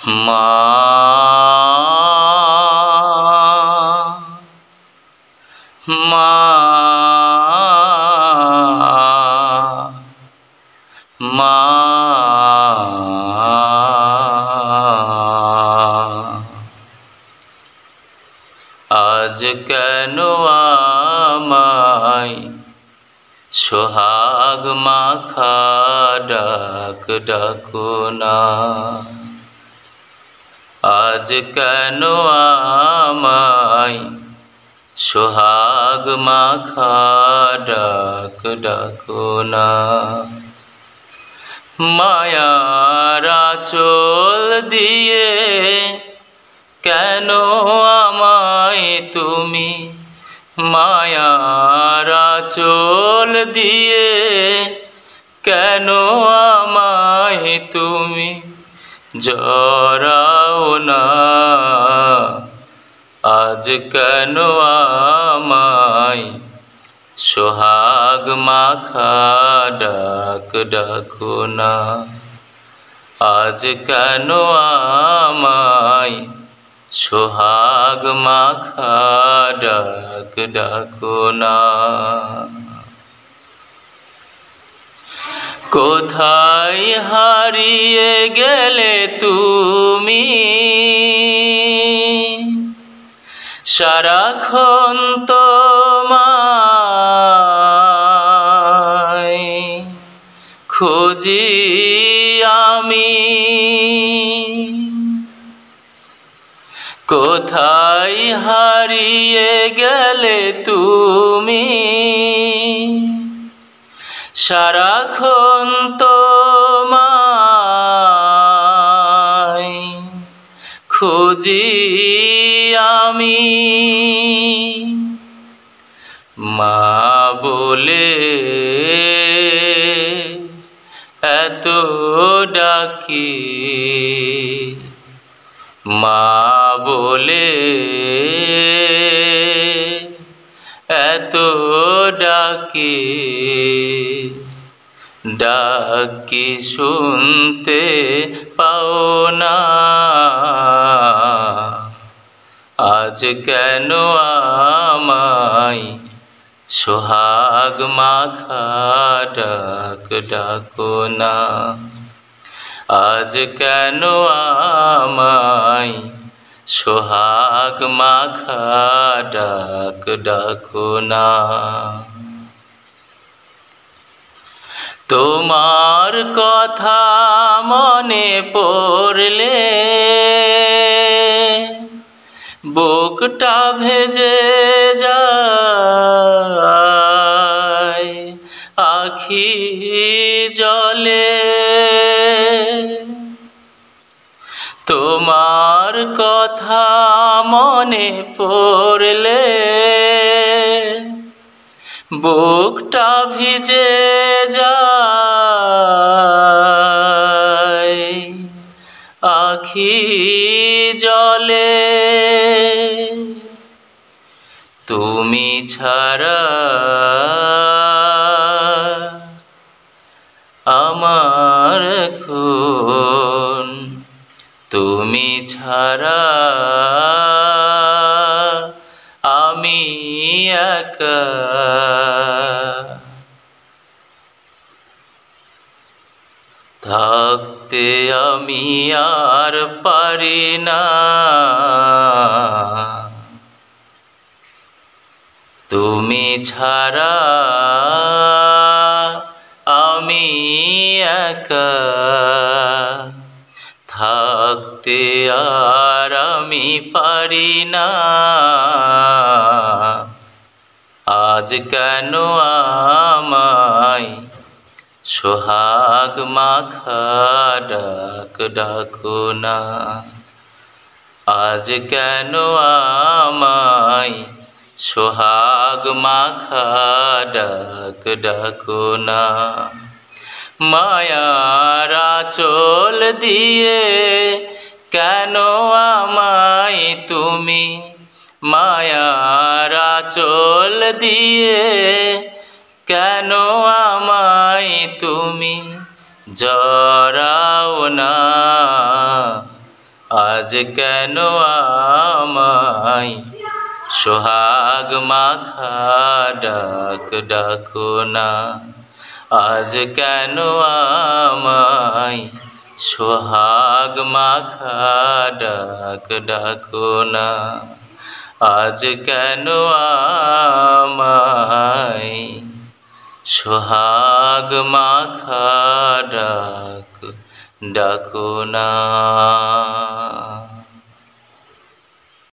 মা মা মা আজ কেন আমায় সোহাগ মাখা ডাক ডাকো না। আজ কেন আমায় সোহাগ মাখা ডাক ডাকো না। মায়ার আঁচল দিয়ে কেন আমায় তুমি, মায়ার আঁচল দিয়ে কেন আমায় তুমি জড়াও না। আজ কেন আমায় সোহাগ মাখা ডাক ডাকো না। আজ কেন আমায় সোহাগ মাখা ডাক ডাকো না। কোথায় হারিয়ে গেলে তুমি, সারাক্ষণ তোমায় খুঁজি আমি। কোথায় হারিয়ে গেলে তুমি, সারাক্ষণ তোমায় খুঁজি আমি। মা বলে এত ডাকি, মা বলে এত ডাকি, ডাক কি শুনতে পাও না। আজ কেন আমায় সোহাগ মাখা ডাক ডাকো না। আজ কেন আমায় সোহাগ মাখা ডাক ডাকো না। তোমার কথা মনে পড়লে বুকটা ভেজে যায় আখি জলে। তোমার কথা মনে পড়লে বুকটা ভিজে যায় আখি জলে। তুমি ছাড়া আমার এখন, তুমি ছাড়া আমি একা। থাকতে আমি আর পারি না, তুমি ছাড়া আমি একা। থাকতে আর আমি পারি না। আজ কেন আমায় সোহাগ মাখা ডাক ডাকো না। আজ কেন আমায় সোহাগ মাখা ডাক ডাকো না। মায়ার আঁচল দিয়ে কেন আমায় তুমি, মায়ার আঁচল দিয়ে কেন আমায় তুমি জড়াও না। আজ কেন আমায় সোহাগ মাখা ডাক ডাকো না, আজ কেন আমায় সোহাগ মাখা ডাক ডাকো না, আজ কেন আমায় সোহাগ মাখা ডাক ডাকো না।